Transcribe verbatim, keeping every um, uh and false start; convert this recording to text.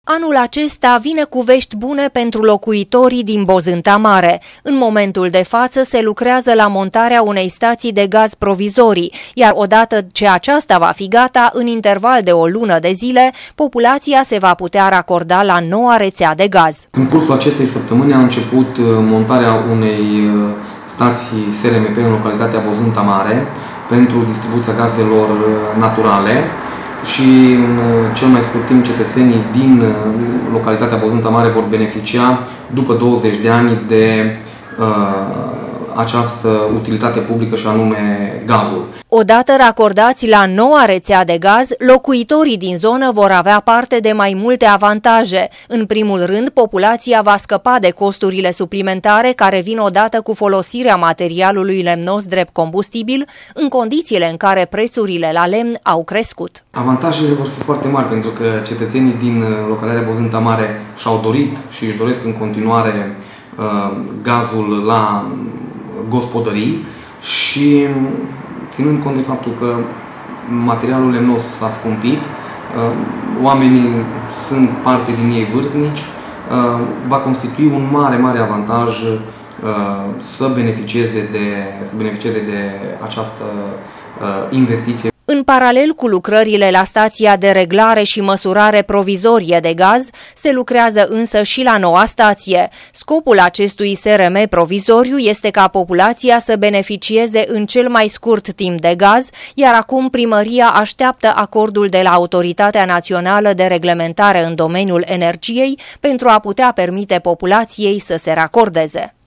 Anul acesta vine cu vești bune pentru locuitorii din Bozânta Mare. În momentul de față se lucrează la montarea unei stații de gaz provizorii, iar odată ce aceasta va fi gata, în interval de o lună de zile, populația se va putea racorda la noua rețea de gaz. În cursul acestei săptămâni a început montarea unei stații S R M P în localitatea Bozânta Mare pentru distribuția gazelor naturale. Și în cel mai scurt timp cetățenii din localitatea Bozânta Mare vor beneficia după douăzeci de ani de uh, această utilitate publică și anume gazul. Odată racordați la noua rețea de gaz, locuitorii din zonă vor avea parte de mai multe avantaje. În primul rând, populația va scăpa de costurile suplimentare care vin odată cu folosirea materialului lemnos drept combustibil, în condițiile în care prețurile la lemn au crescut. Avantajele vor fi foarte mari pentru că cetățenii din localitatea Bozânta Mare și-au dorit și își doresc în continuare uh, gazul la gospodării și ținând cont de faptul că materialul lemnos s-a scumpit, oamenii sunt parte din ei vârstnici, va constitui un mare, mare avantaj să beneficieze de, să beneficieze de această investiție. În paralel cu lucrările la stația de reglare și măsurare provizorie de gaz, se lucrează însă și la noua stație. Scopul acestui S R M provizoriu este ca populația să beneficieze în cel mai scurt timp de gaz, iar acum primăria așteaptă acordul de la Autoritatea Națională de Reglementare în domeniul energiei pentru a putea permite populației să se racordeze.